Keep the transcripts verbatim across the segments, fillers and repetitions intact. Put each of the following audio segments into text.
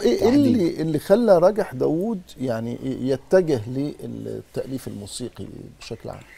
ايه اللي اللي خلى راجح داوود يعني يتجه للتأليف الموسيقي بشكل عام؟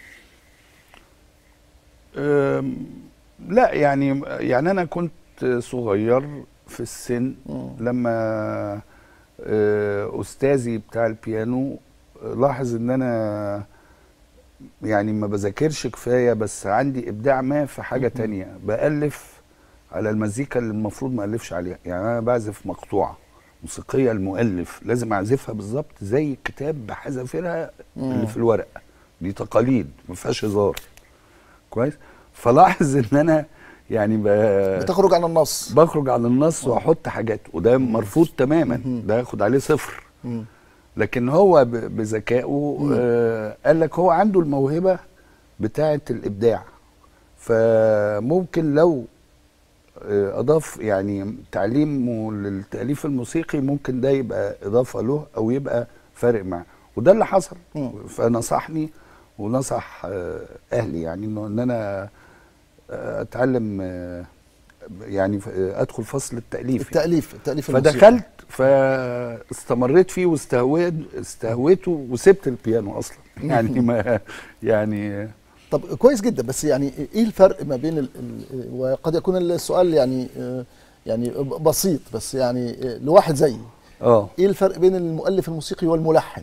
لا يعني يعني انا كنت صغير في السن مم. لما استاذي بتاع البيانو لاحظ ان انا يعني ما بذاكرش كفايه، بس عندي ابداع ما في حاجه تانية، بألف على المزيكا اللي المفروض ما ألفش عليها. يعني انا بعزف مقطوعه موسيقيه، المؤلف لازم اعزفها بالظبط زي الكتاب بحذافيرها اللي في الورق، دي تقاليد ما فيهاش هزار. كويس. فلاحظ ان انا يعني بتخرج عن النص، بخرج عن النص واحط حاجات، وده مرفوض تماما، ده ياخد عليه صفر. مم. لكن هو بذكائه آه قال لك هو عنده الموهبه بتاعه الابداع، فممكن لو آه اضاف يعني تعليمه للتاليف الموسيقي ممكن ده يبقى اضافه له او يبقى فارق معاه، وده اللي حصل. مم. فنصحني ونصح آه اهلي يعني انه ان انا اتعلم يعني ادخل فصل التاليف التاليف يعني. التاليف فدخلت فاستمريت فيه واستهويت استهويته وسبت البيانو اصلا يعني ما يعني. طب كويس جدا، بس يعني ايه الفرق ما بين ال ال وقد يكون السؤال يعني يعني بسيط بس يعني لواحد زيي، اه ايه الفرق بين المؤلف الموسيقي والملحن؟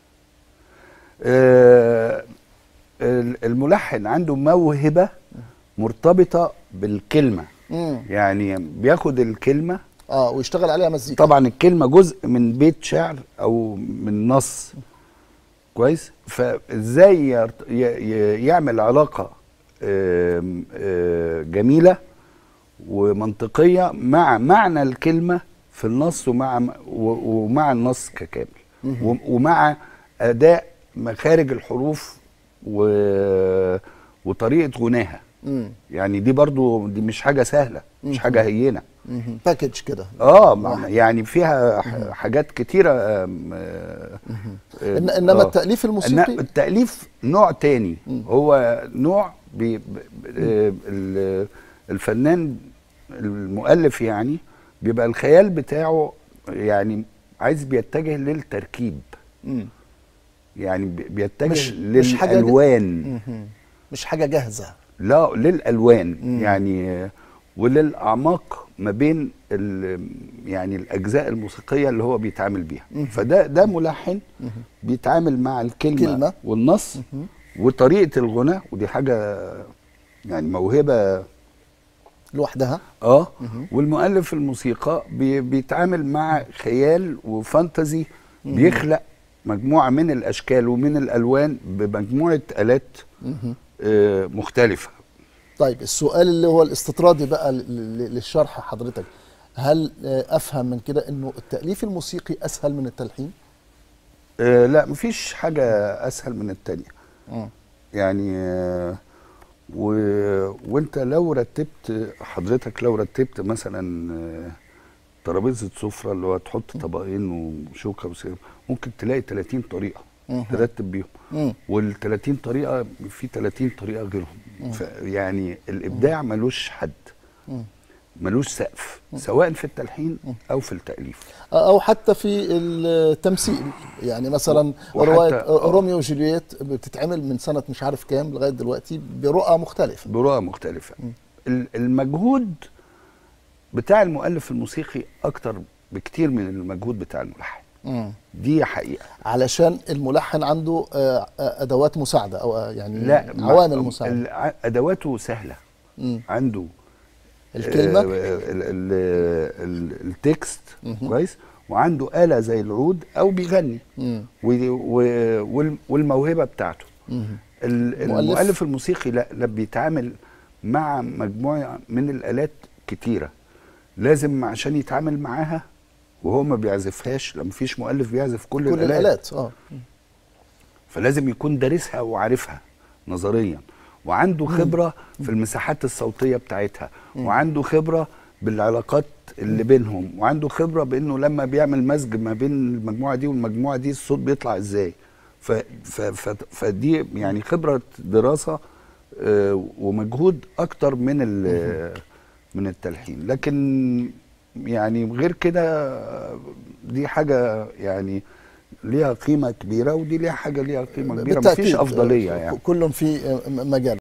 آه الملحن عنده موهبه مرتبطه بالكلمه. مم. يعني بياخد الكلمه اه ويشتغل عليها مزيكا. طبعا الكلمه جزء من بيت شعر او من نص. كويس. فازاي يعمل علاقه جميله ومنطقيه مع معنى الكلمه في النص ومع ومع النص ككامل، ومع اداء مخارج الحروف و وطريقه غناها. مم. يعني دي برضو دي مش حاجه سهله، مش حاجه هينه، باكج كده. اه يعني فيها مم. حاجات كتيره. آه إن انما آه التاليف الموسيقي التاليف نوع تاني. مم. هو نوع بي آه الفنان المؤلف يعني بيبقى الخيال بتاعه يعني عايز بيتجه للتركيب. مم. يعني بيتجه مش للالوان، مش, مش حاجه جاهزه، لا للالوان. مم. يعني وللاعماق ما بين يعني الاجزاء الموسيقيه اللي هو بيتعامل بيها. مم. فده ده ملحن مم. بيتعامل مع الكلمه كلمة. والنص مم. وطريقه الغناء، ودي حاجه يعني موهبه لوحدها. اه مم. والمؤلف الموسيقى بي بيتعامل مع خيال وفانتزي، مم. بيخلق مجموعه من الاشكال ومن الالوان بمجموعه الات آه مختلفه. طيب السؤال اللي هو الاستطرادي بقى للشرح حضرتك، هل افهم من كده انه التأليف الموسيقي اسهل من التلحين؟ آه لا مفيش حاجة اسهل من التانية. م. يعني آه و... وانت لو رتبت حضرتك لو رتبت مثلا آه ترابيزة سفرة اللي هو تحط طبقين وشوكة وسيرة، ممكن تلاقي تلاتين طريقة م. ترتب بيهم، وال تلاتين طريقة في تلاتين طريقة غيرهم. يعني الابداع ملوش حد، ملوش سقف، سواء في التلحين او في التأليف او حتى في التمثيل. يعني مثلا روايه روميو وجولييت بتتعمل من سنه مش عارف كام لغايه دلوقتي برؤى مختلفه برؤى مختلفه. م. المجهود بتاع المؤلف الموسيقي اكتر بكتير من المجهود بتاع الملحن. مم. دي حقيقة، علشان الملحن عنده ادوات مساعده او يعني لا عوامل مساعده. ادواته سهله. مم. عنده الكلمه آه التكست كويس، وعنده آلة زي العود او بيغني، والموهبه بتاعته. مم. المؤلف الموسيقي لا لا بيتعامل مع مجموعه من الآلات كتيره، لازم عشان يتعامل معاها وهو ما بيعزفهاش. لما فيش مؤلف بيعزف كل, كل الآلات, الآلات. اه فلازم يكون دارسها وعارفها نظريا، وعنده خبرة في المساحات الصوتية بتاعتها، وعنده خبرة بالعلاقات اللي بينهم، وعنده خبرة بأنه لما بيعمل مزج ما بين المجموعة دي والمجموعة دي الصوت بيطلع ازاي. ف ف ف فدي يعني خبرة دراسة آه ومجهود أكتر من من التلحين. لكن يعني غير كده دي حاجه يعني ليها قيمه كبيره، ودي ليها حاجه ليها قيمه كبيره، مفيش افضليه يعني، كل في مجال.